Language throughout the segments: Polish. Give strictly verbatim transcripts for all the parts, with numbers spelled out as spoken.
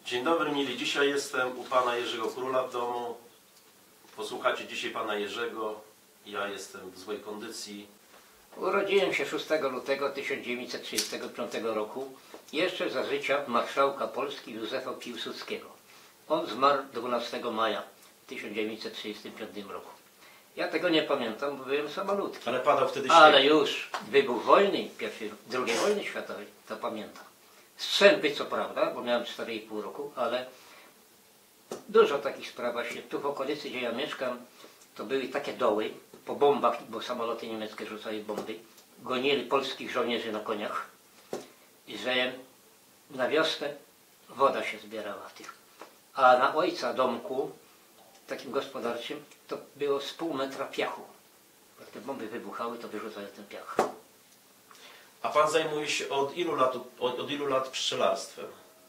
Dzień dobry, mili. Dzisiaj jestem u pana Jerzego Króla w domu. Posłuchacie dzisiaj pana Jerzego. Ja jestem w złej kondycji. Urodziłem się szóstego lutego tysiąc dziewięćset trzydziestego piątego roku, jeszcze za życia marszałka Polski Józefa Piłsudskiego. On zmarł dwunastego maja tysiąc dziewięćset trzydziestego piątego roku. Ja tego nie pamiętam, bo byłem samalutki. Ale padał wtedy śnieg. Ale już wybuch wojny, pierwszej, drugiej wojny światowej, to pamiętam. Strzępy co prawda, bo miałem cztery i pół roku, ale dużo takich spraw właśnie. Tu w okolicy, gdzie ja mieszkam, to były takie doły, po bombach, bo samoloty niemieckie rzucały bomby, gonili polskich żołnierzy na koniach, i że na wiosnę woda się zbierała w tych. A na ojca domku, takim gospodarczym, to było z pół metra piachu. Jak te bomby wybuchały, to wyrzucały ten piach. A pan zajmuje się od ilu lat, od, od ilu lat pszczelarstwem?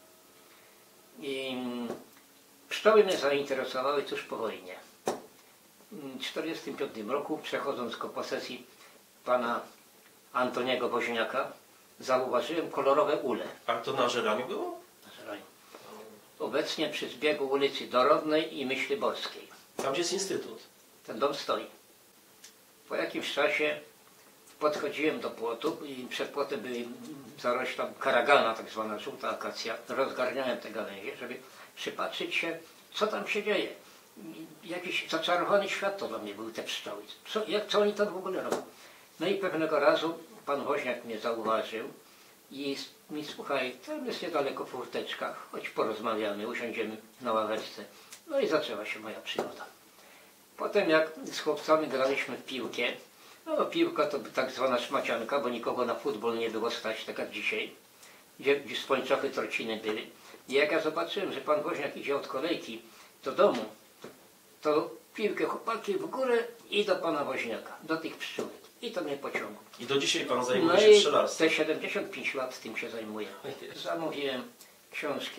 I pszczoły mnie zainteresowały tuż po wojnie. W tysiąc dziewięćset czterdziestym piątym roku, przechodząc koło posesji pana Antoniego Woźniaka, zauważyłem kolorowe ule. A to na Żeraniu było? Na Żeraniu. Obecnie przy zbiegu ulicy Dorodnej i Myśliborskiej. Tam, gdzie jest instytut. Ten dom stoi. Po jakimś czasie podchodziłem do płotu i przed płotem były zarośla karagana, tak zwana żółta akacja. Rozgarniałem te gałęzie, żeby przypatrzyć się, co tam się dzieje. Jakiś zaczarowany świat to dla mnie były te pszczoły. Co, jak, co oni tam w ogóle robią? No i pewnego razu pan Woźniak mnie zauważył i mi, słuchaj, tam jest niedaleko furteczka, choć porozmawiamy, usiądziemy na ławeczce. No i zaczęła się moja przygoda. Potem jak z chłopcami graliśmy w piłkę, no piłka to tak zwana szmacianka, bo nikogo na futbol nie było stać, tak jak dzisiaj, gdzie, gdzie spończochy trociny były. I jak ja zobaczyłem, że pan Woźniak idzie od kolejki do domu, to piłkę chłopaki w górę i do pana Woźniaka, do tych pszczółek. I to mnie pociągło. I do dzisiaj pan zajmuje No się i pszczelarstwem. te siedemdziesiąt pięć lat tym się zajmuję. Zamówiłem książkę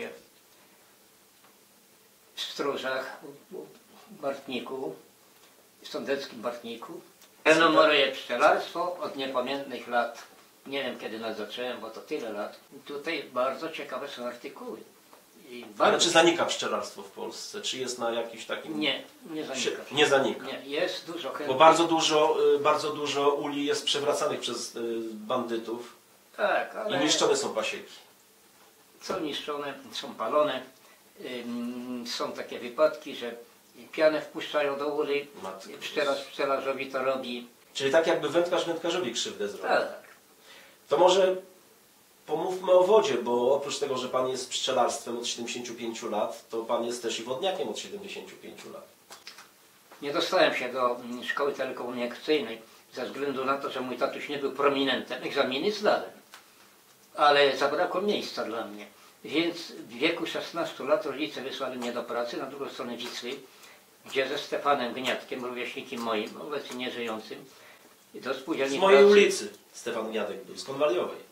w Stróżach, w Bartniku, w Sądeckim Bartniku. Prenumeruję pszczelarstwo od niepamiętnych lat. Nie wiem kiedy nas zacząłem, bo to tyle lat. Tutaj bardzo ciekawe są artykuły. I bardzo... Ale czy zanika pszczelarstwo w Polsce? Czy jest na jakimś takim... Nie, nie zanika. Nie zanika. Nie, jest dużo chętnych. Bo bardzo dużo, bardzo dużo uli jest przewracanych przez bandytów. Tak, ale... I niszczone są pasieki. Są niszczone, są palone. Ym, są takie wypadki, że pianę wpuszczają do uli, pszczelarz pszczelarzowi to robi. Czyli tak jakby wędkarz wędkarzowi krzywdę zrobił. Tak. To może pomówmy o wodzie, bo oprócz tego, że pan jest pszczelarstwem od siedemdziesięciu pięciu lat, to pan jest też i wodniakiem od siedemdziesięciu pięciu lat. Nie dostałem się do szkoły telekomunikacyjnej ze względu na to, że mój tatuś nie był prominentem. Egzaminy zdałem, ale zabrakło miejsca dla mnie. Więc w wieku szesnastu lat rodzice wysłali mnie do pracy na drugą stronę Wisły, gdzie ze Stefanem Gniatkiem, rówieśnikiem moim, obecnie nieżyjącym, do spółdzielni z mojej pracy. ulicy Stefan Gniatek był, z Konwaliowej.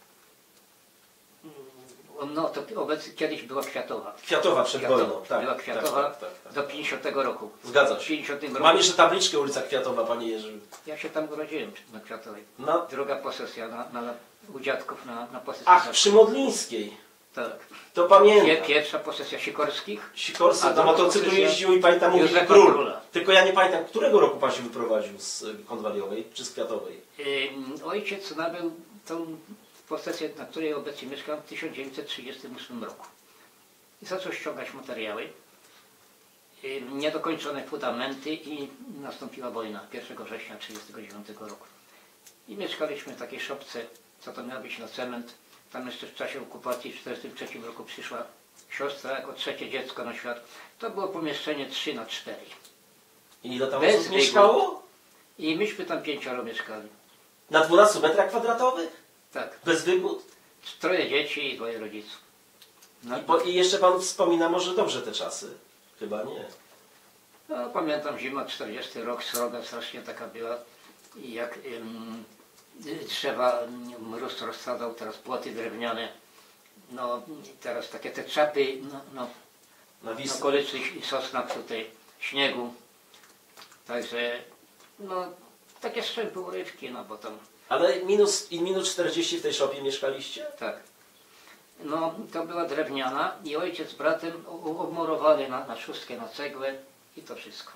No to obecnie kiedyś była Kwiatowa. Kwiatowa przed Kwiatowa. wojną, tak. Była Kwiatowa tak, tak, tak, tak. do pięćdziesiątego roku. Zgadza W się. pięćdziesiątym roku. Mam jeszcze tabliczkę ulica Kwiatowa, panie Jerzy. Ja się tam urodziłem na Kwiatowej. Na... Druga posesja na, na, u dziadków na, na posesji. Ach, przy Modlińskiej. Tak. To pamiętam. Pie, pierwsza posesja Sikorskich. Sikorscy A do motocyklu posesja jeździł i pamiętam mówił Józefa król. Króla. Tylko ja nie pamiętam, którego roku pan się wyprowadził z Konwaliowej czy z Kwiatowej. Ym, ojciec nabył tą posesję, na której obecnie mieszkam, w tysiąc dziewięćset trzydziestym ósmym roku. I zaczął ściągać materiały, ym, niedokończone fundamenty i nastąpiła wojna pierwszego września tysiąc dziewięćset trzydziestego dziewiątego roku. I mieszkaliśmy w takiej szopce, co to miało być na cement. Tam jeszcze w czasie okupacji w tysiąc dziewięćset czterdziestym trzecim roku przyszła siostra jako trzecie dziecko na świat. To było pomieszczenie trzy na cztery. I ile tam Bez osób mieszkało? I myśmy tam pięcioro mieszkali. Na dwunastu metrach kwadratowych? Tak. Bez wygód? Troje dzieci i dwoje rodziców. No, I, po, I jeszcze pan wspomina może dobrze te czasy? Chyba nie. no, pamiętam zima, czterdziesty rok, sroga strasznie taka była. I jak ym, drzewa, mróz rozsadzał, teraz płoty drewniane. No teraz takie te czapy, no, no, Na Wisłę. okolicy sosna przy tej śniegu. Także, no, takie strzępy urywki, no bo tam, Ale minus, i minus czterdzieści w tej szopie mieszkaliście? tak. No, to była drewniana i ojciec z bratem o- obmurowali na, na szóstkę, na cegłę i to wszystko.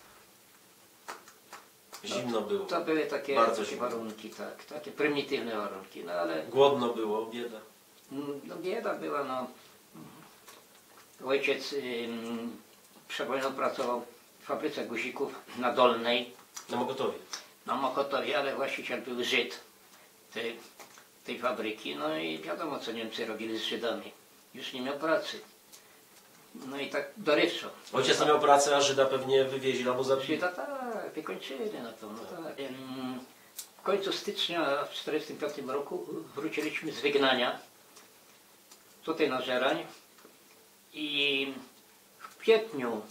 Zimno było. To były takie, Bardzo takie zimno. warunki, tak, takie prymitywne warunki, no ale Głodno było, bieda. mm, no, bieda była, no. Ojciec ym, przed wojną pracował w fabryce guzików na Dolnej, Na Mokotowie. na Mokotowie, ale właściciel był Żyd tej, tej fabryki, no i wiadomo co Niemcy robili z Żydami. Już nie miał pracy. No i tak dorywczo. Ojciec nie miał pracy, a Żyda pewnie wywieźli albo zabili. Żyda tak, wykończyli na to. No tak. Ym, W końcu stycznia w tysiąc dziewięćset czterdziestym piątym roku wróciliśmy z wygnania tutaj na Żerań i w kwietniu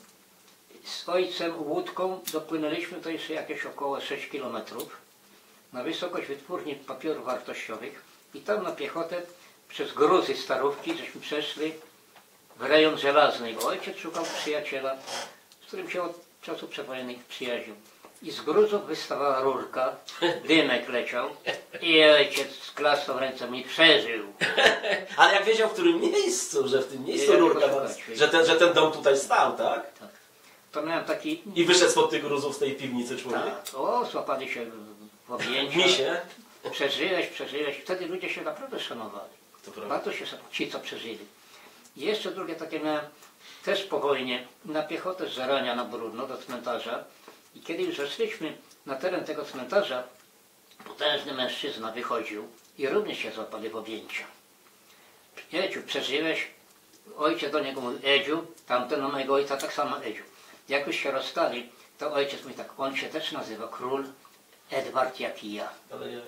z ojcem łódką dopłynęliśmy to jeszcze jakieś około sześć kilometrów na wysokość wytwórni papierów wartościowych i tam na piechotę przez gruzy Starówki żeśmy przeszli w rejon żelazny, bo ojciec szukał przyjaciela, z którym się od czasu przedwojennych przyjaźnił. I z gruzów wystawała rurka, dymek leciał i ojciec sklasnął ręce i przeżył. Ale jak wiedział w którym miejscu, że w tym miejscu Wiedział, rurka, jak ma- szukać. że ten, że ten dom tutaj stał, tak? Tak. To miałem taki... I wyszedł spod tych gruzów z tej piwnicy człowiek. Tak. O, złapali się w objęcia. Misie. Przeżyłeś, przeżyłeś. Wtedy ludzie się naprawdę szanowali. To prawda. Bardzo się szanowali, ci, co przeżyli. I jeszcze drugie takie miałem, też po wojnie, na piechotę z Żerania na Brudno, do cmentarza. I kiedy już weszliśmy na teren tego cmentarza, potężny mężczyzna wychodził i również się złapali w objęcia. Edziu, przeżyłeś? Ojciec do niego mówił, Edziu, tamten na mojego ojca tak samo Edziu. Jak już się rozstali, to ojciec mówi tak, on się też nazywa król Edward jak i ja. Ale ja wiem.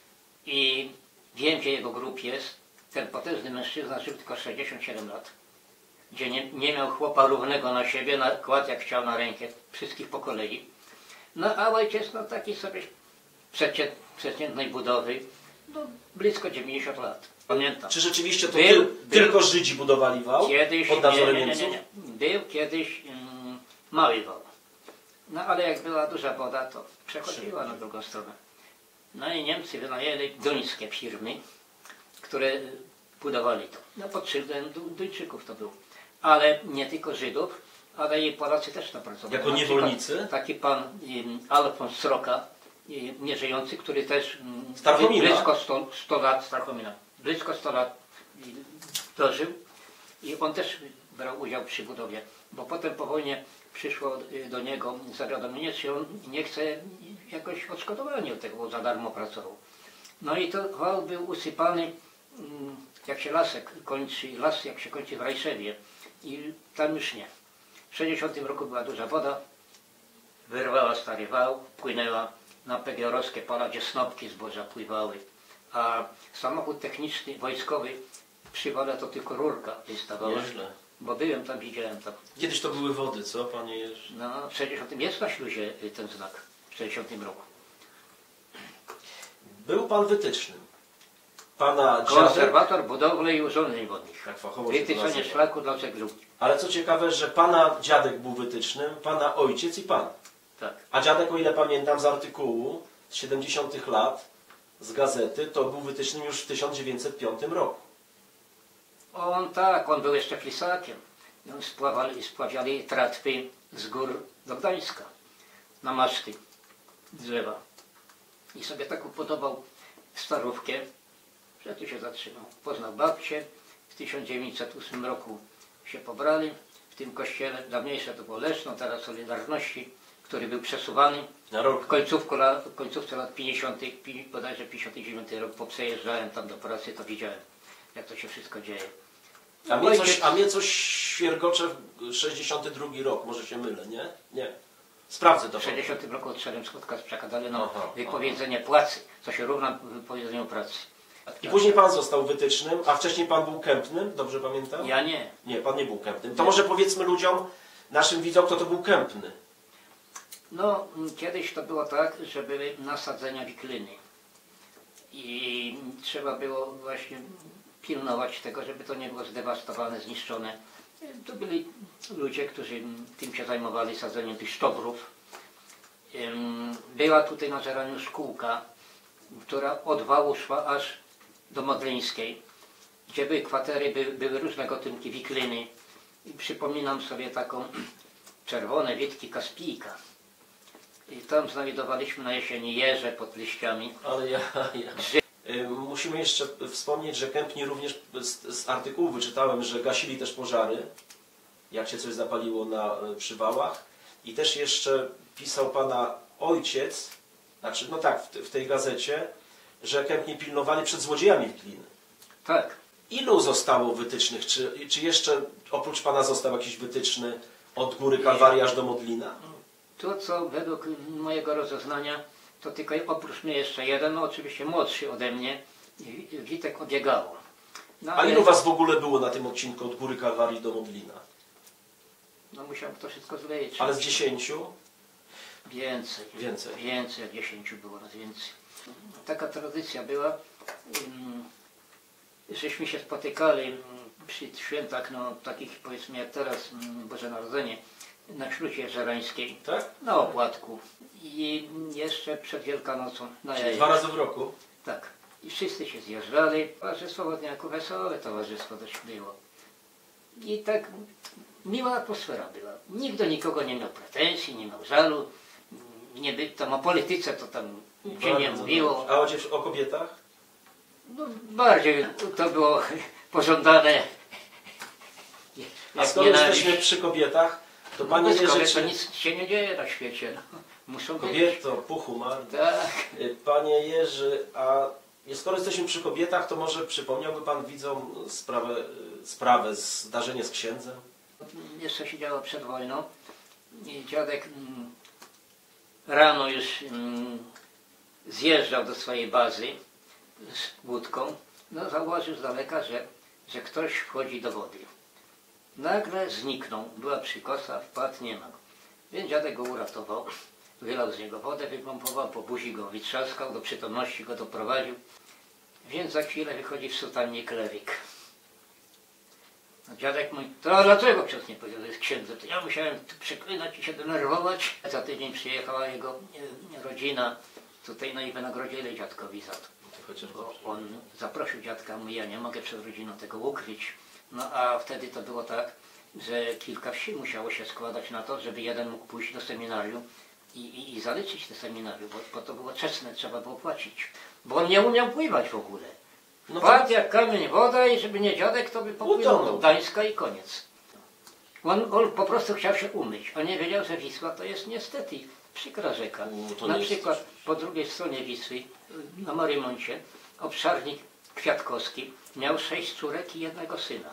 I wiem, gdzie jego grób jest. Ten potężny mężczyzna żył tylko sześćdziesiąt siedem lat. Gdzie nie, nie miał chłopa równego na siebie, na, kładł jak chciał na rękę, wszystkich po kolei. No a ojciec, no taki sobie przecię, przeciętnej budowy, no blisko dziewięćdziesiąt lat. Pamiętam. Czy rzeczywiście to Był- tyl, był- tylko Żydzi budowali wał? Kiedyś, Pod nie, nadzorem nie, nie, Niemców? nie, nie. Był kiedyś mm, mały wał. No ale jak była duża woda, to przechodziła na drugą stronę. No i Niemcy wynajęli duńskie firmy, które budowali to. No pod szyldem Du- Duńczyków to było. Ale nie tylko Żydów, ale i Polacy też tam pracowali. Jako Na niewolnicy? przykład Taki pan um, Alfons Sroka, um, nieżyjący, który też um, Starchomina? blisko sto, sto lat, Starchomina, blisko sto lat um, dożył i on też brał udział przy budowie, bo potem po wojnie przyszło y, do niego zawiadomienie, czy on nie chce jakoś odszkodowania od tego, bo za darmo pracował. No i to wał był usypany, mm, jak się lasek kończy, las jak się kończy w Rajszewie i tam już nie. W sześćdziesiątym roku była duża woda, wyrwała stary wał, płynęła na pegiorowskie pola, gdzie snopki zboża pływały, a samochód techniczny, wojskowy przy wale to tylko rurka wystawała, Nieźle. bo byłem tam, widziałem to. Kiedyś to były wody, co panie Jerzy? No, w sześćdziesiątym jest na śluzie y, ten znak, w sześćdziesiątym roku. Był pan wytycznym. Pana dziadek, Konserwator budowli i urządzeń wodnych. tak fachowo się to Wytyczenie nazywa. szlaku dla żeglówki. Ale co ciekawe, że pana dziadek był wytycznym, pana ojciec i pan. Tak. A dziadek, o ile pamiętam z artykułu z siedemdziesiątych lat z gazety, to był wytycznym już w tysiąc dziewięćset piątym roku. On tak, on był jeszcze flisakiem. I on spławali, spławiali tratwy z gór do Gdańska na maszty drzewa. I sobie tak upodobał Starówkę, że tu się zatrzymał. Poznał babcię, w tysiąc dziewięćset ósmym roku się pobrali. W tym kościele, dawniejsze to było Leszno, teraz Solidarności, który był przesuwany. Na W rok. końcówku lat, w końcówce lat pięćdziesiątych, pi- bodajże pięćdziesiąty dziewiąty rok, po przejeżdżałem tam do pracy, to widziałem, jak to się wszystko dzieje. A mnie, coś, Ojciec- a mnie coś świergocze w sześćdziesiąty drugi rok, może się mylę, nie? Nie. Sprawdzę to. W sześćdziesiątym roku odszedłem z Kotka, przekazali nam Aha, wypowiedzenie płacy, co się równa wypowiedzeniu pracy. I później pan został wytycznym, a wcześniej pan był kępnym, dobrze pamiętam? Ja nie. Nie, pan nie był kępnym. To może powiedzmy ludziom, naszym widzom, kto to był kępny. No, m, kiedyś to było tak, że były nasadzenia wikliny. I trzeba było właśnie pilnować tego, żeby to nie było zdewastowane, zniszczone. To byli ludzie, którzy tym się zajmowali, sadzeniem tych sztobrów. Ym, Była tutaj na Żeraniu szkółka, która od wału szła aż do Modlińskiej. gdzie były kwatery, były, były różne gatunki wikliny. I przypominam sobie taką czerwone witki Kaspijka. I tam znajdowaliśmy na jesieni jeże pod liściami. Ale ja, ja. Y, Musimy jeszcze wspomnieć, że Kępni również z, z artykułu wyczytałem, że gasili też pożary, jak się coś zapaliło na y, przywałach. I też jeszcze pisał pana ojciec, znaczy, no tak, w, w tej gazecie, że Kępni pilnowali przed złodziejami wikliny. Tak. Ilu zostało wytycznych? Czy, czy jeszcze oprócz pana został jakiś wytyczny od góry Kalwarii aż do Modlina? To, co według mojego rozeznania, to tylko oprócz mnie jeszcze jeden, no oczywiście młodszy ode mnie, Witek Obiegało. No, A ale- ilu was w ogóle było na tym odcinku od góry Kalwarii do Modlina? No musiałem to wszystko zliczyć. Ale z dziesięciu? Więcej. Więcej. Więcej, jak dziesięciu było raz więcej. Taka tradycja była, um, żeśmy się spotykali um, przy świętach, no takich powiedzmy jak teraz, um, Boże Narodzenie, na Ślucie Żerańskiej, Tak? na Opłatku i jeszcze przed Wielkanocą na Czyli Jajach. dwa razy w roku? Tak. I wszyscy się zjeżdżali. Towarzystwo Wodniaków wesołe towarzystwo dość było. I tak miła atmosfera była. Nikt do nikogo nie miał pretensji, nie miał żalu. Nie by, tam o polityce to tam się nie Bardzo mówiło. dobrze. A o, dziew- o kobietach? No, bardziej to było pożądane. A jak skoro nienawiść. jesteśmy przy kobietach, to No, panie bez Jerzy, kobiet to czy... nic się nie dzieje na świecie. No. Muszą być. Kobieto, puchu Marta. Tak. Panie Jerzy, a skoro jesteśmy przy kobietach, to może przypomniałby pan widzom sprawę, sprawę zdarzenie z księdzem? Jeszcze się działo przed wojną. I dziadek mm, rano już mm, zjeżdżał do swojej bazy z łódką. No, zauważył z daleka, że, że ktoś wchodzi do wody. Nagle zniknął. Była przykosa, wpadł, nie ma go. Więc dziadek go uratował. Wylał z niego wodę, wypompował, po buzi go wytrzaskał, do przytomności go doprowadził. Więc za chwilę wychodzi w sutannie kleryk. No, dziadek mówi, to dlaczego ksiądz nie powiedział, że jest księdzem? To ja musiałem tu przeklinać i się denerwować. Za tydzień przyjechała jego e, rodzina tutaj, no i wynagrodzili dziadkowi za to. Chociaż Bo on zaprosił dziadka, mówi, ja nie mogę przed rodziną tego ukryć. No a wtedy to było tak, że kilka wsi musiało się składać na to, żeby jeden mógł pójść do seminarium i, i, i zaliczyć te seminarium, bo, bo to było czesne, trzeba było płacić. Bo on nie umiał pływać w ogóle. No Padł jak kamień woda i żeby nie dziadek, to by popłynął Utonął. do Gdańska i koniec. On, on po prostu chciał się umyć, a nie wiedział, że Wisła to jest niestety przykra rzeka. U, to Na nie jest przykład coś. po drugiej stronie Wisły, na Marymoncie, obszarnik Kwiatkowski miał sześć córek i jednego syna.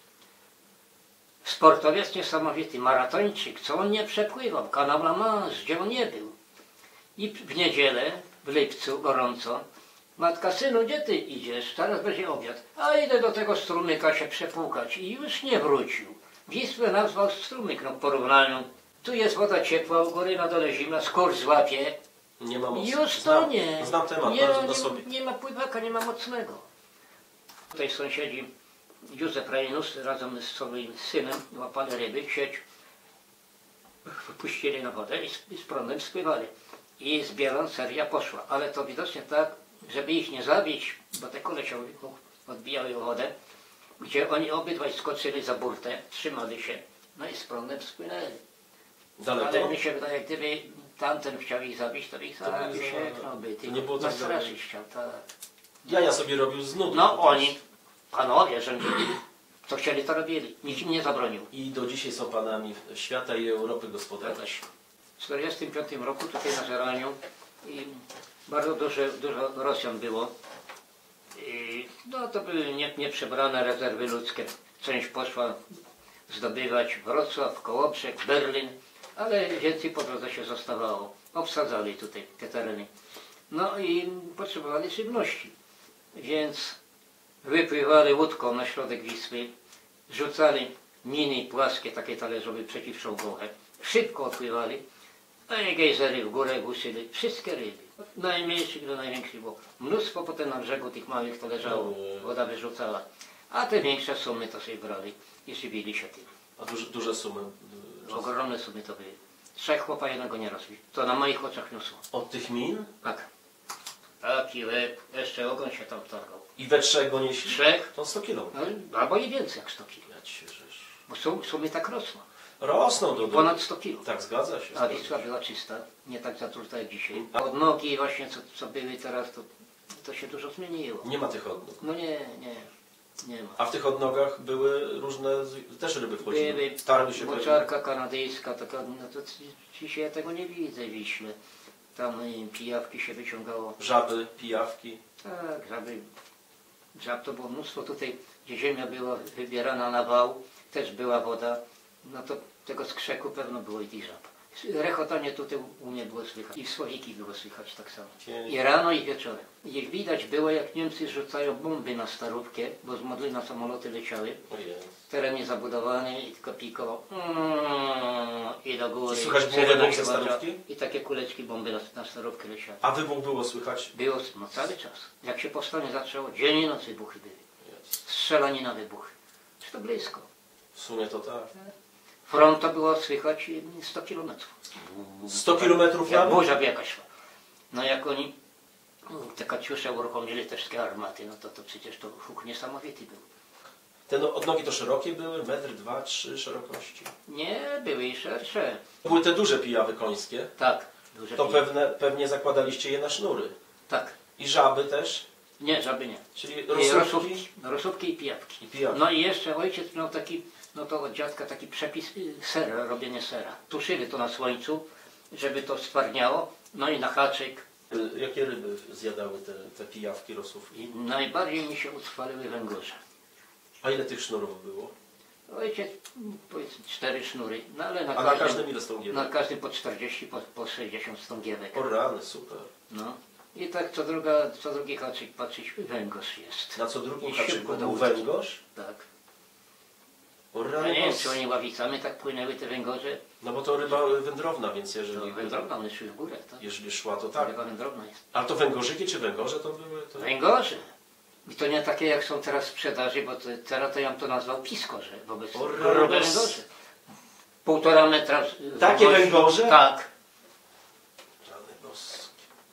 Sportowiec niesamowity, maratończyk, co on nie przepływał, kanał La Manche, gdzie on nie był. I w niedzielę, w lipcu, gorąco, matka, synu, gdzie ty idziesz? Teraz będzie obiad. A idę do tego strumyka się przepłukać i już nie wrócił. Wisłę nazwał strumyk, no w porównaniu. Tu jest woda ciepła, u góry na dole zimna, skurcz złapie. nie ma mocy. Już to znam, nie. Znam temat nie, bardzo nie, na sobie. nie ma pływaka, nie ma mocnego. Tutaj sąsiedzi Józef Rejnus razem z swoim synem łapali ryby, sieć, puścili na wodę i z, i z prądem spływali. I z bielą seria poszła, ale to widocznie tak, żeby ich nie zabić, bo te kule się odbijały o wodę, gdzie oni obydwaj skoczyli za burtę, trzymali się, no i z prądem spłynęli. Daleko? Ale mi się wydaje, gdyby tamten chciał ich zabić, to by ich by zabił za- się, no by to nie było tak nastraszyć chciał, tak. Jaja sobie robił z nudy. No oni, panowie rządzili, co chcieli to robili, nikt im nie zabronił. I do dzisiaj są panami świata i Europy gospodarczej. W tysiąc dziewięćset czterdziestym piątym roku tutaj na Żeraniu i bardzo dużo, dużo Rosjan było. I, no to były nie, nieprzebrane rezerwy ludzkie. Część poszła zdobywać Wrocław, Kołobrzeg, Berlin, ale więcej po drodze się zostawało. Obsadzali tutaj te tereny. No i potrzebowali żywności, więc wypływali łódką na środek Wisły, rzucali miny płaskie, takie talerzowe przeciwczołgowe, szybko odpływali, a i gejzery w górę głuszyli, wszystkie ryby, od najmniejszych do największych, bo mnóstwo potem na brzegu tych małych to leżało, woda wyrzucała, a te większe sumy to sobie brali i żywili się tym. A duże, duże sumy. y, Ogromne sumy to były. Trzech chłopa jednego nie rozbił. To na moich oczach niosło. Od tych min? Tak. Taki łeb, jeszcze ogon się tam targał. I we trzech go nieśli? Trzech, To sto kilometrów. no, albo i więcej jak sto kilo. Ja cię żeś. Bo są, są mi tak rosną. Rosną do... do... Ponad sto kilo. Tak, zgadza się. A zgadza Wisła się. była czysta, nie tak zatruta jak dzisiaj. A odnogi właśnie, co, co były teraz, to, to się dużo zmieniło. Nie ma tych odnóg. No nie, nie, nie ma. A w tych odnogach były różne, z- też ryby wchodziły. Były Tarły się pojawiły. moczarka kanadyjska, taka, no to dzisiaj ja tego nie widzę w Wiśle. Tam y, pijawki się wyciągało. Żaby, pijawki. Tak, żaby, żab to było mnóstwo. Tutaj, gdzie ziemia była wybierana na wał, też była woda. No to tego skrzeku pewno było i tych żab. Rechotanie tutaj u mnie było słychać. I w Słowiki było słychać tak samo. I rano i wieczorem. I widać było, jak Niemcy rzucają bomby na Starówkę, bo z Modlina samoloty leciały. Ojej. Teren niezabudowany i tylko pikował. Mm, I do góry. I słychać było Syrena wybuch się ze włącza. Starówki? I takie kuleczki bomby na, na Starówkę leciały. A wybuch było słychać? Było no, cały czas. Jak się powstanie zaczęło, dzień i noc wybuchy były. Jest. Strzelanina wybuchy. Czy to blisko. W sumie to tak. Front to było słychać sto kilometrów. sto kilometrów Jak nawet? burza jakaś szła. No jak oni te Katiusze uruchomili, te wszystkie armaty, no to, to przecież to huk niesamowity był. Te no, odnogi to szerokie były? Metr, dwa, trzy szerokości? Nie, były i szersze. Były te duże pijawy końskie. Tak, duże To pieniądze. pewne, pewnie zakładaliście je na sznury. Tak. I żaby też? Nie, żaby nie. Czyli I rosówki rosówki, rosówki i pijawki. i pijawki. No i jeszcze ojciec miał taki, no to od dziadka taki przepis y, sera, robienie sera. Tuszyli to na słońcu, żeby to stwarniało, no i na haczyk. Y, Jakie ryby zjadały te, te pijawki, rosówki? I najbardziej mi się utrwaliły węgorze. A ile tych sznurów było? Ojciec, mm, powiedzmy, cztery sznury, no ale na A na każdym, każdym ile stągiewek? na każdym po czterdzieści, po, po sześćdziesiąt stągiewek. O rany, super. No. I tak co, druga, co drugi haczyk patrzeć, węgorz jest. Na co drugim I haczyku szybko do był łódki. węgorz? Tak. O Ja rany, nie wiem, nos. czy oni ławicami tak płynęły te węgorze. No bo to ryba wędrowna, więc To jeżeli, wędrowna, one szły w górę, tak? jeżeli szła, to Ta tak. ryba wędrowna jest. A to węgorzyki czy węgorze to były? To... Węgorze. I to nie takie jak są teraz w sprzedaży, bo to, teraz to ja bym to nazwał piskorze. Wobec O, grube raz. węgorze. Półtora metra. y, Takie długości. węgorze? Tak. Rany boskie.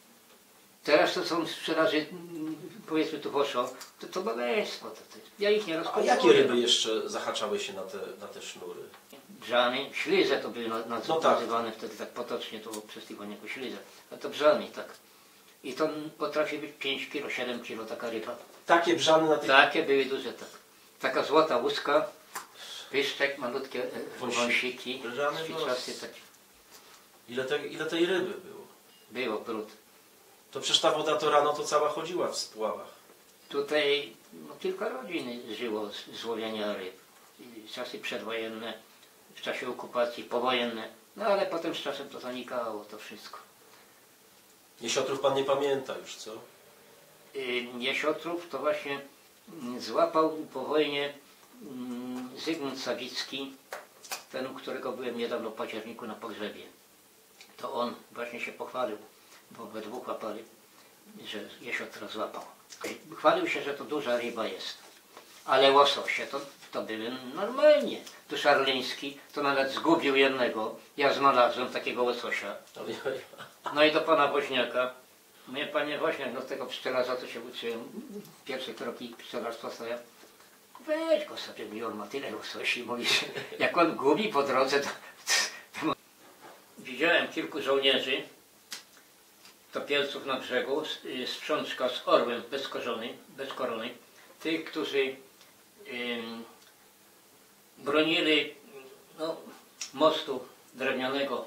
Teraz to są w sprzedaży, mm, powiedzmy tu poszło, to to bogactwo. To, to, ja ich nie A rozpoznaję. jakie ryby jeszcze zahaczały się na te, na te sznury? Brzany, ślize to były na, na, No tak. nazywane wtedy tak potocznie, to przez tych jako ślize. A to brzany, tak. I to potrafi być pięć kilo, siedem kilo taka ryba. Takie brzany na tych... Takie były duże, tak. Taka złota łuska, pyszczek, malutkie e, Wąsiki. wąsiki, Brzany świczasty nos. takie. Ile, te, ile tej ryby było? Było brud. To przecież ta woda to rano to cała chodziła w spławach. Tutaj no, kilka rodzin żyło z, z łowienia ryb. I czasy przedwojenne, w czasie okupacji, powojenne. No ale potem z czasem to zanikało to wszystko. Jesiotrów pan nie pamięta już, co? Y, Jesiotrów to właśnie mm, złapał po wojnie mm, Zygmunt Sawicki, ten, u którego byłem niedawno w październiku na pogrzebie. To on właśnie się pochwalił, bo we dwóch łapali, że jesiotra złapał. Chwalił się, że to duża ryba jest. Ale łososie to, to były normalnie. Tu Szarliński to nawet zgubił jednego. Ja znalazłem takiego łososia. Ale ja- No i do pana Woźniaka. Mówię, panie Woźniak, no tego pszczelarza to się uczyłem. Pierwsze kroki pszczelarstwa stoją. Weź go sobie, mi on ma tyle łososi. Mówi, że jak on gubi po drodze, to... to... Widziałem kilku żołnierzy, topielców na brzegu, sprzączka z orłem bez korony, bez korony. Tych, którzy ym, bronili no, mostu drewnianego,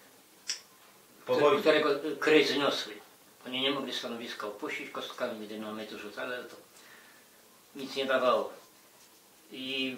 Po wojnie. którego kryj zniosły. Oni nie mogli stanowiska opuścić, kostkami dynamitu rzucali, ale to nic nie dawało. I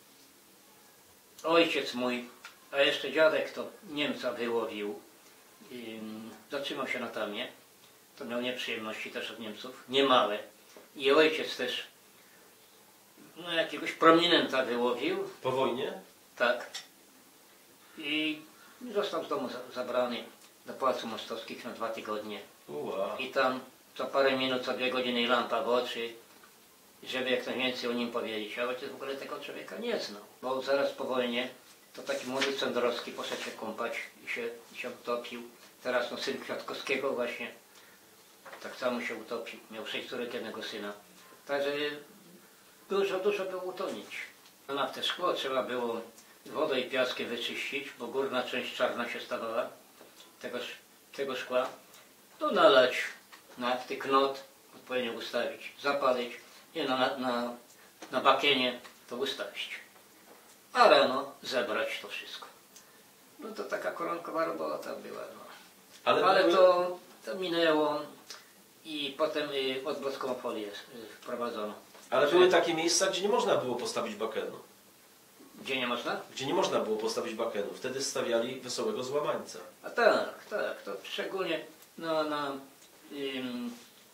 ojciec mój, a jeszcze dziadek to Niemca wyłowił, ym, zatrzymał się na Tamie, to miał nieprzyjemności też od Niemców, niemałe. I ojciec też no, jakiegoś prominenta wyłowił, Po wojnie? tak. I został z domu za, zabrany do Pałacu Mostowskich na dwa tygodnie. Uła. I tam co parę minut, co dwie godziny lampa w oczy, żeby jak najwięcej o nim powiedzieć. A ojciec w ogóle tego człowieka nie znał, bo zaraz po wojnie to taki młody Cendrowski poszedł się kąpać i się, i się utopił. Teraz no, syn Kwiatkowskiego właśnie tak samo się utopił. Miał sześć córek, jednego syna. Także dużo, dużo było utonić. Na te szkło trzeba było wodą i piaskiem wyczyścić, bo górna część czarna się stawała tego, tego szkła. To nalać na w tych knot, odpowiednio ustawić, zapalić i na, na, na, na bakienie to ustawić. A rano zebrać to wszystko. No to taka koronkowa robota była. No. Ale, Ale były- to, to minęło i potem y, odbloską folię y, wprowadzono. ale były takie miejsca, gdzie nie można było postawić bakenu. Gdzie nie można? Gdzie nie można było postawić bakenu. Wtedy stawiali wesołego złamańca. A tak, tak, to szczególnie na, na ym,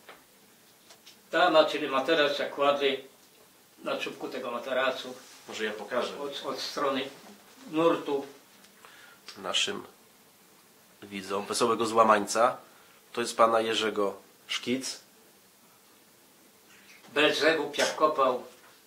tama, czyli materac jak kładli na czubku tego materacu Może ja pokażę od, od strony nurtu. naszym widzom wesołego złamańca. To jest pana Jerzego szkic. Belzebub jak kopał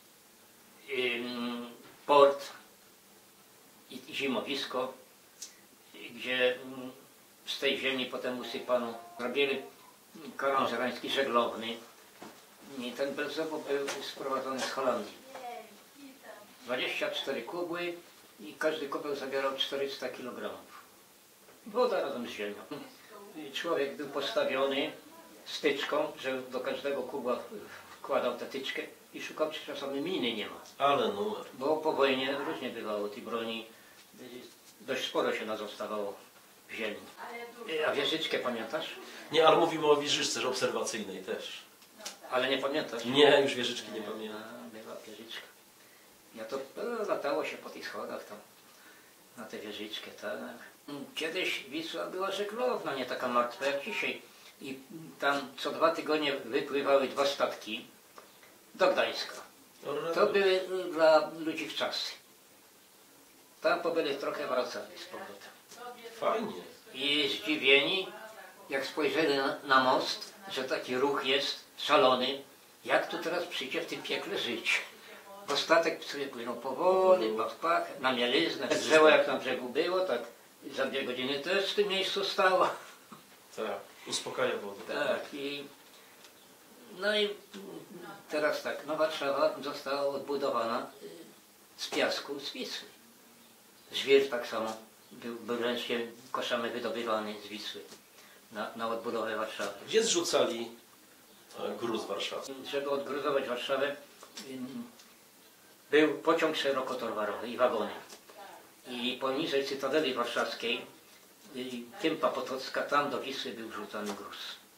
ym, port i i zimowisko, gdzie ym, z tej ziemi potem usypano, robili kanał żerański żeglowny i ten Belzebub był sprowadzony z Holandii. dwadzieścia cztery kubły i każdy kubeł zabierał czterysta kilogramów. Woda razem z ziemią. I człowiek był postawiony styczką, że do każdego kubła wkładał tę tyczkę i szukał, czy czasami miny nie ma. Ale numer. Bo po wojnie różnie bywało, tej broni y, dość sporo się nazostawało w ziemi. Y, A wieżyczkę pamiętasz? Nie, ale mówimy o wieżyczce obserwacyjnej też. Ale nie pamiętasz? Nie, już wieżyczki nie pamiętam. A, była wieżyczka. Ja to no, latało się po tych schodach tam, na tę wieżyczkę, tak. Kiedyś Wisła była żeglowna, nie taka martwa jak dzisiaj. I tam co dwa tygodnie wypływały dwa statki do Gdańska. To były y, dla ludzi w czasy. Tam pobyli trochę wracali z powrotem. Fajnie. I zdziwieni, jak spojrzeli na, na most, że taki ruch jest szalony, jak tu teraz przyjdzie w tym piekle żyć. Bo statek sobie płynął powoli, pach, pach, na mieliznę. Drzewo jak na brzegu było, tak za dwie godziny też w tym miejscu stało. Tak, uspokaja wodę. Tak, i no i teraz tak, no Warszawa została odbudowana y, z piasku z Wisły. Żwir tak samo był, był ręcznie koszami wydobywany z Wisły na, na odbudowę Warszawy. Gdzie zrzucali e, gruz warszawski? Żeby odgruzować Warszawę, ym, był pociąg szerokotorwarowy i wagony. I poniżej Cytadeli Warszawskiej, y, Kępa Potocka, tam do Wisły był wrzucany gruz.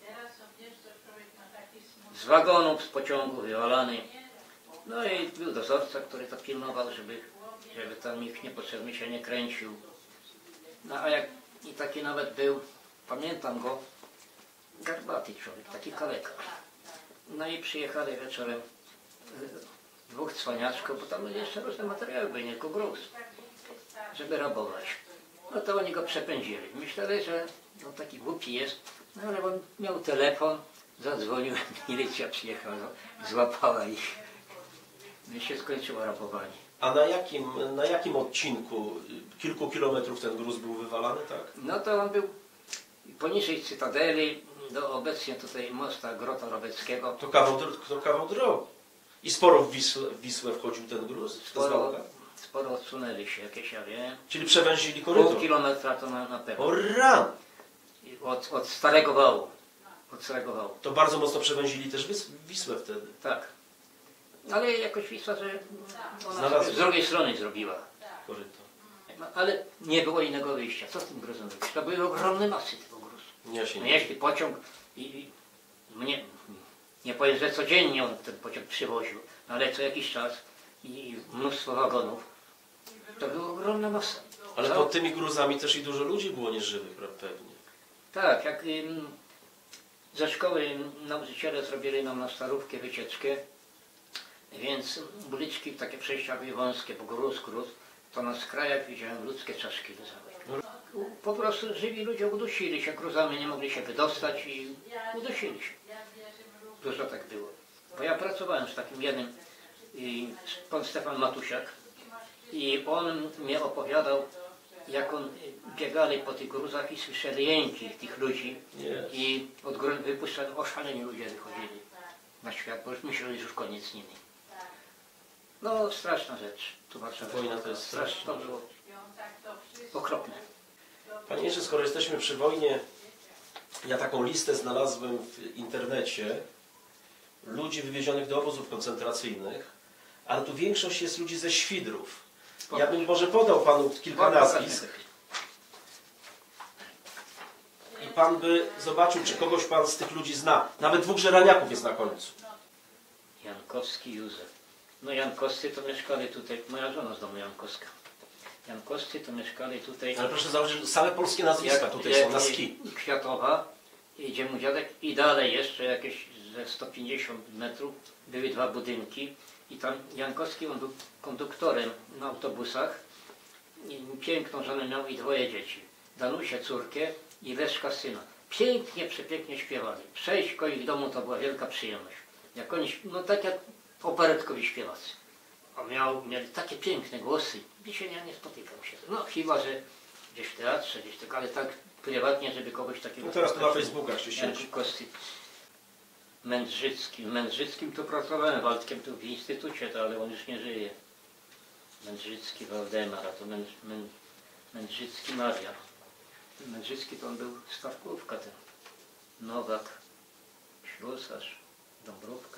Z wagonów, z pociągu wywalany. No i był dozorca, który to pilnował, żeby, żeby tam nikt niepotrzebnie się nie kręcił. No a jak i taki nawet był, pamiętam go, garbaty człowiek, taki kaleka. No i przyjechali wieczorem y, dwóch cwaniaczków, bo tam jeszcze różne materiały były, nie tylko gruz, żeby rabować. No to oni go przepędzili. Myśleli, że on taki głupi jest, no ale on miał telefon, zadzwonił, milicja przyjechała, złapała ich. No i się skończyło rabowanie. A na jakim, na jakim odcinku y, kilku kilometrów ten gruz był wywalany, tak? No to on był poniżej Cytadeli, do obecnie tutaj mosta Grota Robeckiego. To kawał, dro- to kawał drogi. I sporo w Wisłę, w Wisłę wchodził ten gruz? w te Sporo, zwałka? sporo odsunęli się jakieś, ja wiem. Czyli przewęzili Pół korytarz. kilometra to na, na pewno. O ran! I Od, od Starego Wału. Od Starego Wału. To bardzo mocno przewęzili też Wys- Wisłę wtedy. Tak. Ale jakoś Wisła, że ona Znalazła. sobie z drugiej strony zrobiła. Koryto. No, ale nie było innego wyjścia. Co z tym gruzem robić? To były ogromne masy tego gruzu. Nie się No nie. jeśli pociąg i, i mnie, nie powiem, że codziennie on ten pociąg przywoził, no ale co jakiś czas i mnóstwo wagonów, to była ogromna masa. Ale Co? pod tymi gruzami też i dużo ludzi było nieżywych, pra- pewnie. Tak, jak ym, ze szkoły nauczyciele zrobili nam na Starówkę wycieczkę, więc uliczki takie przejściowe i wąskie, bo gruz, gruz, to na skrajach widziałem ludzkie czaszki leżały. Po prostu żywi ludzie udusili się gruzami, nie mogli się wydostać i udusili się. Dużo tak było. Bo ja pracowałem z takim jednym, i pan Stefan Matusiak, i on mnie opowiadał, jak on biegali po tych gruzach i słyszeli jęki tych ludzi Yes. i od góry wypuszczali, oszaleni ludzie wychodzili na świat, bo już myśleli, że już koniec z nimi. No straszna rzecz. Tu Wojna to jest straszna to było okropne. Panie Jerzy, skoro jesteśmy przy wojnie, ja taką listę znalazłem w internecie ludzi wywiezionych do obozów koncentracyjnych, ale tu większość jest ludzi ze Świdrów. Ja bym może podał Panu kilka nazwisk i Pan by zobaczył, czy kogoś Pan z tych ludzi zna. Nawet dwóch żeraniaków jest na końcu. Jankowski Józef. No Jankowscy to mieszkali tutaj, moja żona z domu Jankowska. Jankowscy to mieszkali tutaj... Ale proszę zauważyć, że same polskie nazwiska tutaj są na ski. Kwiatowa, idzie mu dziadek i dalej jeszcze jakieś ze sto pięćdziesiąt metrów były dwa budynki i tam Jankowski, on był konduktorem na autobusach. I piękną żonę miał i dwoje dzieci. Danusię córkę i Leszka syna. Pięknie, przepięknie śpiewali. Przejść koło ich domu to była wielka przyjemność. Jak oni, no tak jak operetkowi śpiewacy. A miał, mieli takie piękne głosy. Dzisiaj ja nie spotykam się. No chyba, że gdzieś w teatrze, gdzieś tak, ale tak prywatnie, żeby kogoś takiego... No teraz to na Facebookach się siedzi. Jankowski. Mędrzyckim. Mędrzyckim to pracowałem, Waldkiem tu w instytucie, to, ale on już nie żyje. Mędrzycki Waldemar, a to Mędr, Mędr, Mędrzycki Marian. Mędrzycki to on był stawkówka ten. Nowak, Ślusarz, Dąbrówka,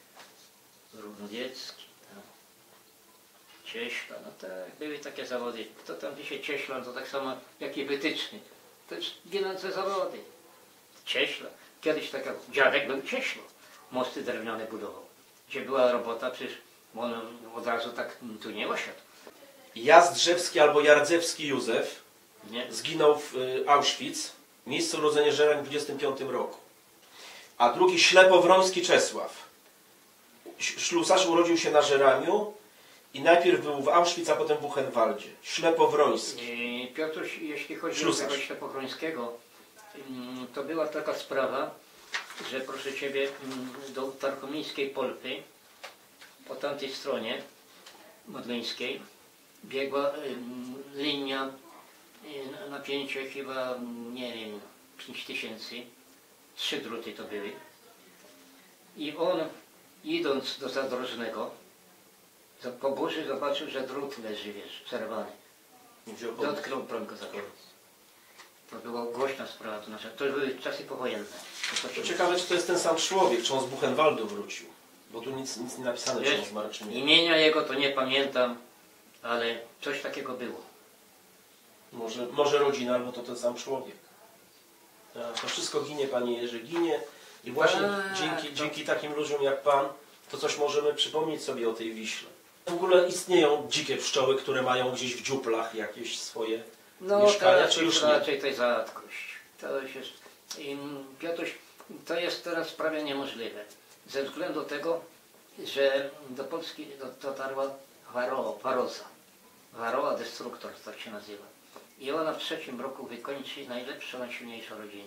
Rundiecki, no. Cieśla, no tak, były takie zawody. Kto tam dzisiaj Cieślan, to tak samo jak i Wytyczny. To jest ginące zawody. Cieśla. Kiedyś tak jak dziadek był Cieślo. Mosty drewniane budował. Gdzie była robota, przecież on od razu tak tu nie osiadł. Jazdrzewski albo Jardzewski Józef Nie? zginął w y, Auschwitz, miejsce urodzenia Żerań w dwudziestym piątym roku. A drugi Ślepowroński Czesław. Ś- Ślusarz urodził się na Żeraniu i najpierw był w Auschwitz, a potem w Buchenwaldzie. Ślepowroński. I Piotruś, jeśli chodzi Ślusarz. o tego Ślepowrońskiego, mm, to była taka sprawa, że proszę Ciebie, mm, do Tarkomińskiej Polpy, po tamtej stronie modleńskiej, biegła ym, linia, y, napięcie chyba, nie wiem, pięć tysięcy, trzy druty to były. I on, idąc do Zadrożnego, za- po burzy zobaczył, że drut leży, wiesz, przerwany. Nie wziął pod- Dotknął prąd go zabrał. To była głośna sprawa, to, znaczy, to były czasy powojenne. To To się- ciekawe, czy to jest ten sam człowiek, czy on z Buchenwaldu wrócił. Bo tu nic, nic nie napisane, czy Wiesz, on zmarł, czy nie. imienia jego to nie pamiętam, ale coś takiego było. Może, może rodzina, albo to ten sam człowiek. A, to wszystko ginie, Panie Jerzy, ginie. I właśnie Tak, dzięki, to- dzięki takim ludziom jak Pan, to coś możemy przypomnieć sobie o tej Wiśle. W ogóle istnieją dzikie pszczoły, które mają gdzieś w dziuplach jakieś swoje No mieszkania, teraz czy już już nie? raczej to jest rzadkość. To już jest, i, Piotruś, to jest teraz prawie niemożliwe. Ze względu do tego, że do Polski dotarła Waroa, Waroza. Waroa Destruktor, tak się nazywa. I ona w trzecim roku wykończy najlepszą, najsilniejszą rodzinę.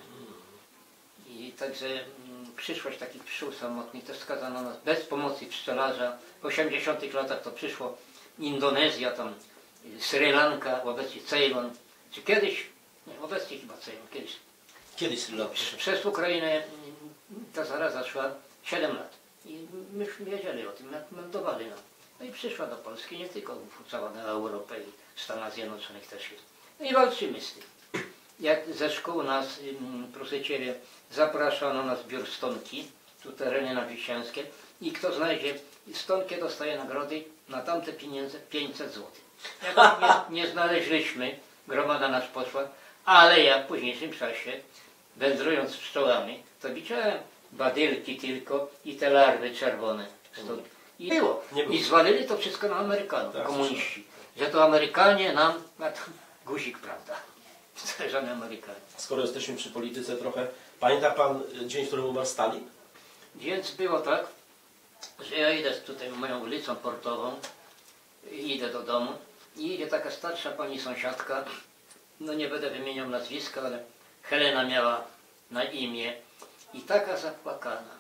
I także mm, przyszłość takich pszczół samotnych to skazano nas bez pomocy pszczelarza. W osiemdziesiątych latach to przyszło Indonezja, tam Sri Lanka, obecnie Ceylon. Czy kiedyś, nie, obecnie chyba Ceylon, kiedyś. Kiedyś Sri Lanka. Prze- Przez Ukrainę mm, ta zaraza szła siedem lat. I myśmy wiedzieli o tym, jak meldowali nam. No i przyszła do Polski, nie tylko cała na Europę i Stanach Zjednoczonych też jest. No i walczymy z tym. Jak ze szkół nas, ym, proszę Ciebie, zapraszano na zbiór stonki, tu tereny nawiśniańskie i kto znajdzie stonkę, dostaje nagrody, na tamte pieniądze pięćset złotych. Jak nie, nie znaleźliśmy, gromada nas poszła, ale ja w późniejszym czasie, wędrując z pszczołami, to widziałem badylki tylko i te larwy czerwone. Stąd. I było. Nie było. I zwalili to wszystko na Amerykanów, Tak, komuniści. Że to Amerykanie nam, a to guzik, prawda? Żadne Amerykanie. Skoro jesteśmy przy polityce trochę, pamięta Pan dzień, w którym umarł Stalin? Więc było tak, że ja idę tutaj moją ulicą portową, idę do domu i idzie taka starsza pani sąsiadka, no nie będę wymieniał nazwiska, ale Helena miała na imię i taka zapłakana.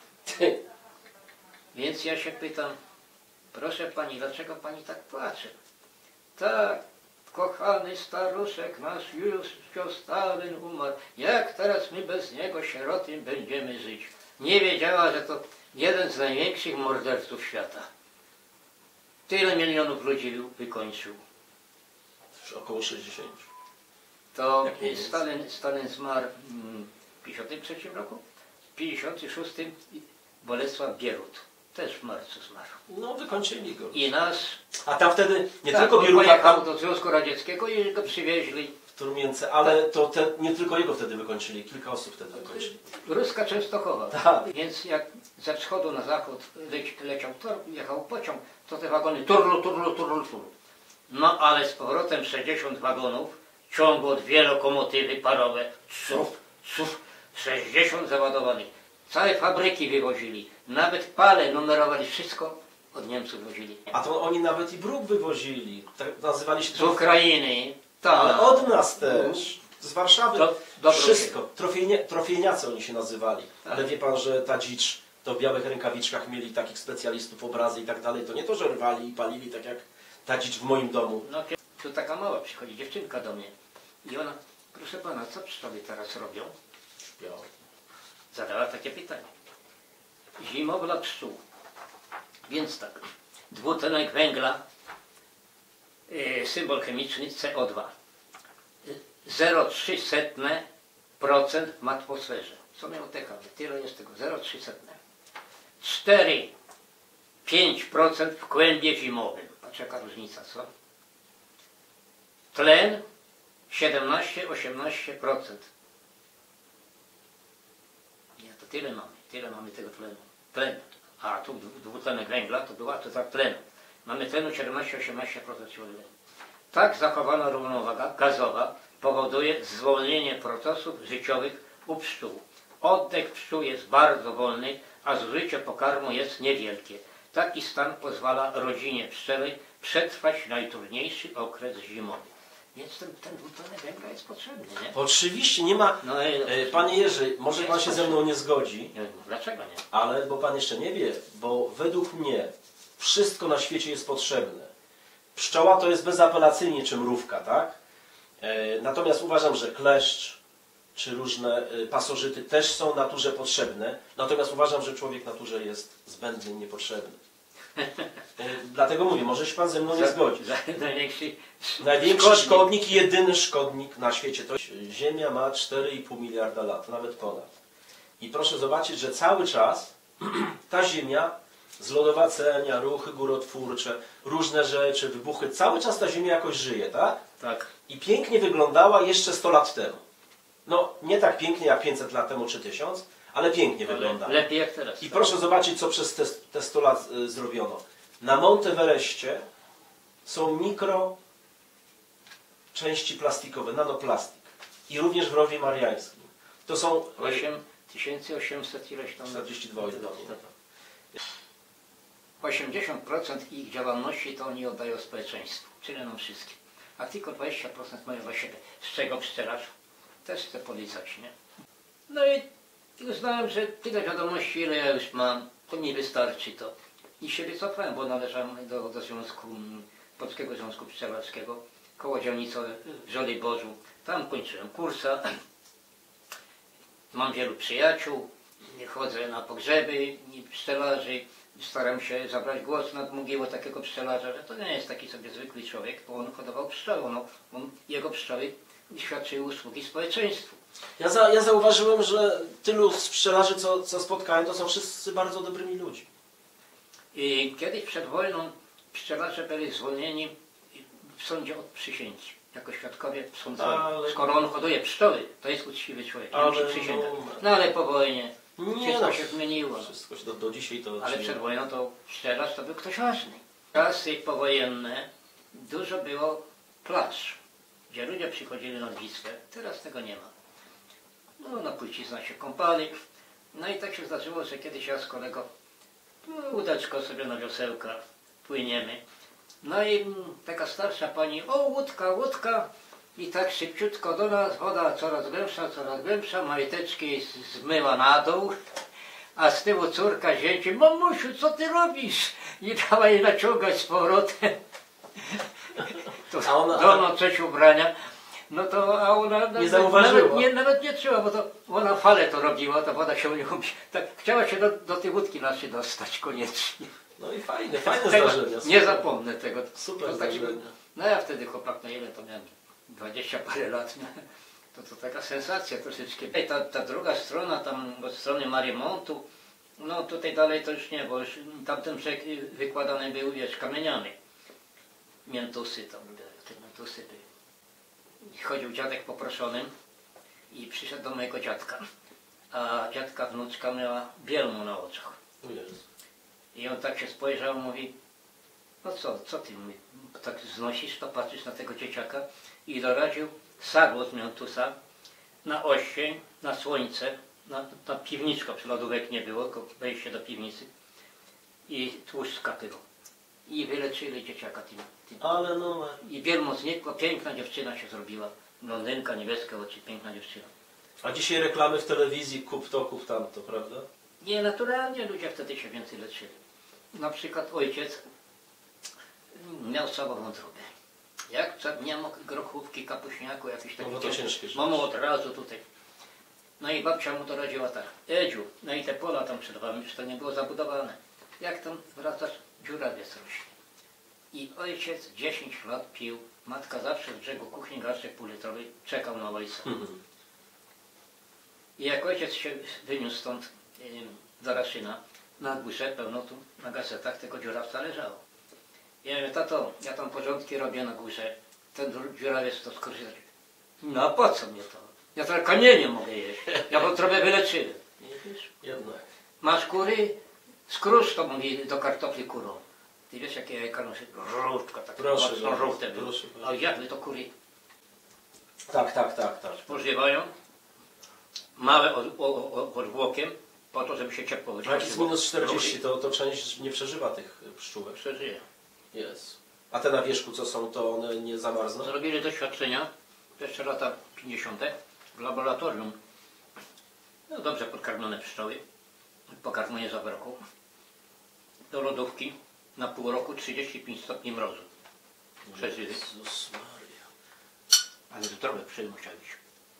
Więc ja się pytam, proszę pani, dlaczego pani tak płacze? Tak, kochany staruszek nasz już Stalin umarł. Jak teraz my bez niego sierotym będziemy żyć? Nie wiedziała, że to jeden z największych morderców świata. Tyle milionów ludzi wykończył. Około sześćdziesiąt. To Stalin, Stalin zmarł w pięćdziesiątym trzecim roku, w pięćdziesiątym szóstym Bolesław Bierut też w marcu zmarł. No, wykończyli go. I nas... A tam wtedy nie tak, tylko on Bieruta... pojechał tam... do Związku Radzieckiego i go przywieźli. W Turmience, ale to te, nie tylko jego wtedy wykończyli, kilka osób wtedy wykończyli. Ruska Częstochowa. Tak. Więc jak ze wschodu na zachód leci, leciał tor, jechał pociąg, to te wagony turlu, turlu, turlu, turlu. No ale z powrotem sześćdziesiąt wagonów, ciągło dwie lokomotywy parowe, cuf, cuf, sześćdziesiąt załadowanych. Całe fabryki wywozili, nawet pale numerowali, wszystko od Niemców wozili. A to oni nawet i bruk wywozili, tak nazywali się... Z Ukrainy, tak. Ale od nas też, z Warszawy, To, dobro wszystko. Trofejnia, trofejniacy oni się nazywali. Tak. Ale wie pan, że ta dzicz, to w białych rękawiczkach mieli takich specjalistów, obrazy i tak dalej. To nie to, że rwali i palili, tak jak ta dzicz w moim domu. No, tu taka mała przychodzi dziewczynka do mnie i ona, proszę pana, co pszczoły teraz robią? Śpią. Zadała takie pytanie. Zimowla pszczół. Więc tak, dwutlenek węgla, yy, symbol chemiczny C O dwa. zero przecinek trzy procent w atmosferze. Co miał T K? Tyle jest tego, zero przecinek trzy. cztery przecinek pięć procent w kłębie zimowym. Patrz jaka różnica, co? Tlen siedemnaście do osiemnastu procent. Nie, to tyle mamy, tyle mamy tego tlenu. Tlen. A tu dwutlenek węgla to była to tak tlen. Mamy tlenu siedemnaście do osiemnastu procent siłowego. Tak zachowana równowaga gazowa powoduje zwolnienie procesów życiowych u pszczół. Oddech pszczół jest bardzo wolny, a zużycie pokarmu jest niewielkie. Taki stan pozwala rodzinie pszczelich przetrwać najtrudniejszy okres zimowy. Więc ten, ten dwutlenek węgla jest potrzebny, nie? Oczywiście, nie ma... No, i- E, Panie Jerzy, może pan się ze mną nie zgodzi, Nie, dlaczego nie? ale bo pan jeszcze nie wie, bo według mnie wszystko na świecie jest potrzebne. Pszczoła to jest bezapelacyjnie czy mrówka, tak? E, natomiast uważam, że kleszcz czy różne e, pasożyty też są naturze potrzebne. Natomiast uważam, że człowiek naturze jest zbędny i niepotrzebny. E, dlatego mówię, może się pan ze mną nie zgodzi. Za, największy Największy szkodnik. szkodnik i jedyny szkodnik na świecie to Ziemia ma cztery i pół miliarda lat, nawet ponad. I proszę zobaczyć, że cały czas ta Ziemia, zlodowacenia, ruchy górotwórcze, różne rzeczy, wybuchy, cały czas ta Ziemia jakoś żyje, tak? Tak. I pięknie wyglądała jeszcze sto lat temu. No, nie tak pięknie jak pięćset lat temu czy tysiąc, ale pięknie wyglądała. Lepiej jak teraz. I proszę zobaczyć, co przez te, te sto lat y, zrobiono. Na Monteverestie są mikro części plastikowe, nanoplastik. I również w Rowie Mariańskim. To są osiem tysięcy osiemset ileś tam. czterdzieści dwa o ile. osiemdziesiąt procent ich działalności to oni oddają społeczeństwu, czyli nam wszystkim. A tylko dwadzieścia procent mają dla siebie. Z czego pszczelarz też chce polizać, nie? No i uznałem, że tyle wiadomości, ile ja już mam, to mi wystarczy to. I się wycofałem, bo należałem do, do Związku, Polskiego Związku Pszczelarskiego, koło dzielnicy w Żoliborzu. Tam kończyłem kursa. Mam wielu przyjaciół, chodzę na pogrzeby pszczelarzy, staram się zabrać głos nad mogiłą takiego pszczelarza, że to nie jest taki sobie zwykły człowiek, bo on hodował pszczoły, no, on, jego pszczoły świadczyły usługi społeczeństwu. Ja, za, ja zauważyłem, że tylu z pszczelarzy, co, co spotkałem, to są wszyscy bardzo dobrymi ludźmi. I kiedyś przed wojną pszczelarze byli zwolnieni w sądzie od przysięgi, jako świadkowie sądzeni. Ale- Skoro on hoduje pszczoły, to jest uczciwy człowiek, nie Ale musi przysięgać. no- No ale po wojnie Nie wszystko no, się zmieniło. Wszystko się do, do dzisiaj to... Ale czy- przed wojną to pszczelarz to był ktoś ważny. Czasy powojenne dużo było plaż, gdzie ludzie przychodzili nad Wisłę. Teraz tego nie ma. No na Płcizna się kąpali. No i tak się zdarzyło, że kiedyś ja z kolegą no, łódeczko sobie na wiosełka płyniemy. No i mm, taka starsza pani, o łódka, łódka. I tak szybciutko do nas, woda coraz głębsza, coraz głębsza, majteczki z- zmyła na dół. A z tyłu córka zięci, mamusiu, co ty robisz? I dała jej naciągać z powrotem. to A ona- dolną coś ubrania, no to a ona Nie nawet, zauważyła. nawet, nie, nawet nie czuła, bo to ona fale to robiła, ta woda się nie lubi. Tak chciała się do, do tej łódki naszej dostać koniecznie. No i fajne, fajne Tego, zdarzenia. nie super. zapomnę tego. Super To tak, zdarzenia. no ja wtedy chłopak, no ile to miałem? dwadzieścia parę lat. Nie? To to taka sensacja troszeczkę. I ta, ta druga strona, tam od strony Mariemontu, no tutaj dalej to już nie, bo już tamten brzeg wykładany był, wiesz, kamieniami. Miętusy tam, te miętusy były. I chodził dziadek poproszonym i przyszedł do mojego dziadka. A dziadka wnuczka miała bielmo na oczach. O Jezu. I on tak się spojrzał, mówi, no co, co ty mówi, tak znosisz to, patrzysz na tego dzieciaka i doradził sadło z miętusa na oścień, na słońce, na, na piwniczko, przy lodówek nie było, tylko wejście do piwnicy i tłuszcz skapywał. I wyleczyli dzieciaka tym. tym. Ale no... I bielmo znikło, piękna dziewczyna się zrobiła, blondynka, niebieskie oczy, piękna dziewczyna. A dzisiaj reklamy w telewizji, kup to, kup tamto, prawda? Nie, naturalnie ludzie wtedy się więcej leczyli. Na przykład ojciec miał słabą wątrobę. Jak co, nie mógł grochówki, kapuśniaku, jakieś takie. No bo to ciężkie rzeczy. Mamo od razu tutaj. No i babcia mu to radziła tak. Edziu, no i te pola tam przed wami, już to nie było zabudowane. Jak tam wracasz, dziurawiec rośnie. I ojciec dziesięć lat pił, matka zawsze z brzegu kuchni garszek półlitrowy, czekał na ojca. Mhm. I jak ojciec się wyniósł stąd yy, do Raszyna, na górze pełno tu na gazetach tego dziurawca leżało. I ja mówię, tato, ja tam porządki robię na górze, ten dziurawiec to skorzystać. No a po co mnie to? Ja teraz kamienie mogę jeść, ja wątrobę wyleczyłem. Nie wiesz? Jednak. Masz kury? Skróż to mówi do kartofli kurą. Ty wiesz jakie jajka nosi? Żółtka, takie Proszę mocno bardzo, żółte były. proszę bardzo. A jak wy to kury Tak, tak, tak, tak. spożywają? Małe od, o, o, odwłokiem, po to, żeby się ciepło A jak jest minus czterdzieści, to, to trzeba nie, nie przeżywa tych pszczółek. Przeżyje. Jest. A te na wierzchu co są, to one nie zamarzną? Zrobili doświadczenia, jeszcze lata pięćdziesiąte w laboratorium. No dobrze podkarmione pszczoły, pokarmu nie zabrakło. Do lodówki na pół roku trzydzieści pięć stopni mrozu. Przeżyli. Jezus Maria. Ale zdrowe pszczoły musiały być.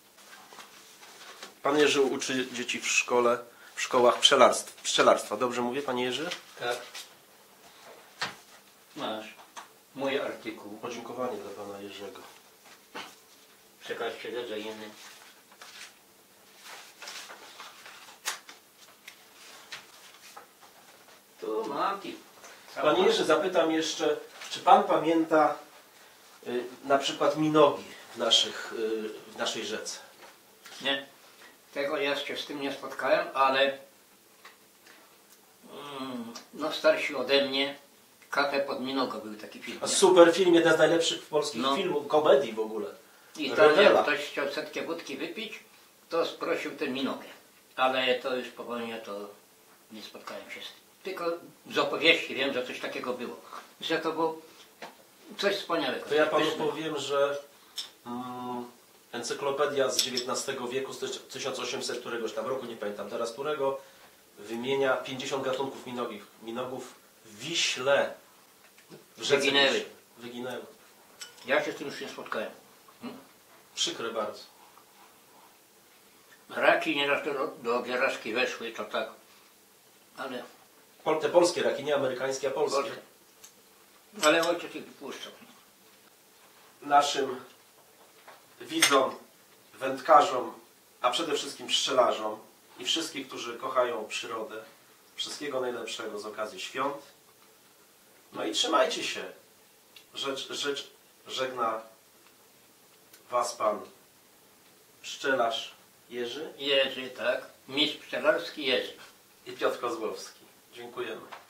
Pan Jerzy uczy dzieci w szkole, w szkołach pszczelarstw, pszczelarstwa. Dobrze mówię, panie Jerzy? Tak. Masz mój artykuł. Podziękowanie dla pana Jerzego. Przekażcie wiedzę innym. Tu mam i Panie Jerzy, zapytam jeszcze, czy pan pamięta y, na przykład minogi w, naszych, y, w naszej rzece? Nie, tego ja się z tym nie spotkałem, ale mm, no starsi ode mnie, Katę pod Minogą był taki film. A nie? super film, jeden z najlepszych polskich No. filmów, komedii w ogóle. I tam Rewela. jak ktoś chciał setkę wódki wypić, to sprosił tę Minogę. Ale to już po wojnie to nie spotkałem się z tym. Tylko z opowieści wiem, że coś takiego było. Że to było coś wspaniałego. To ja panu pysznego. powiem, że mm, encyklopedia z dziewiętnastego wieku, z tysiąc osiemset któregoś tam roku, nie pamiętam teraz którego, wymienia pięćdziesiąt gatunków minogów, minogów w Wiśle. W rzece Wyginęły. Wiśle. Wyginęły. Ja się z tym już nie spotkałem. Hmm? Przykre bardzo. Raki nieraz do, do wierazki weszły, to tak. Ale, Pol- Te polskie raki, nie amerykańskie, a polskie. ale ojciec ich wypuszczał. Naszym widzom, wędkarzom, a przede wszystkim pszczelarzom i wszystkich, którzy kochają przyrodę, wszystkiego najlepszego z okazji świąt. No i trzymajcie się. Rzecz, rzecz żegna Was Pan pszczelarz Jerzy Jerzy, tak. Mistrz pszczelarski Jerzy. i Piotr Kozłowski. Dziękujemy.